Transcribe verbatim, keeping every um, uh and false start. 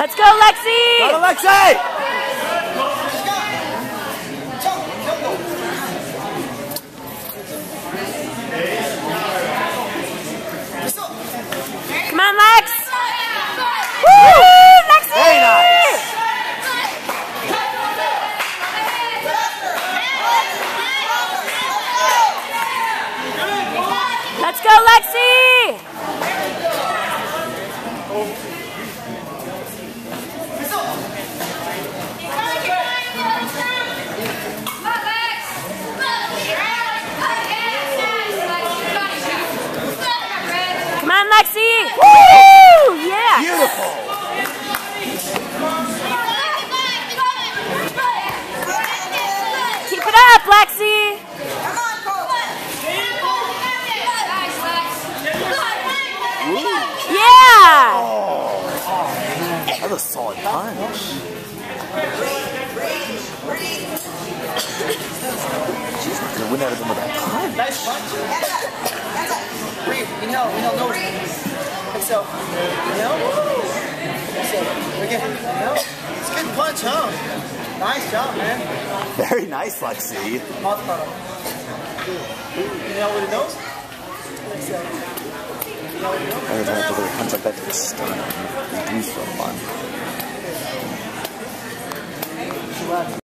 Let's go, Lexi! Go to Lexi! Come on, Lex! Woo! Lexi! Very nice! Let's go, Lexi! Come on, Lexi! Woo! Yeah! Beautiful! Keep it up, Lexi! Yeah! Oh, that was a solid punch. She's not gonna win out of them with that punch. Nice punch. Breathe. Inhale. Inhale. Nose. Exhale. Inhale. Exhale. Again. Inhale. It's a good punch, huh? Nice job, man. Very nice, Lexi. Mouth bottom. Inhale with the nose. Exhale. Every time I deliver a punch like that, it's stunning. It breathes for a month.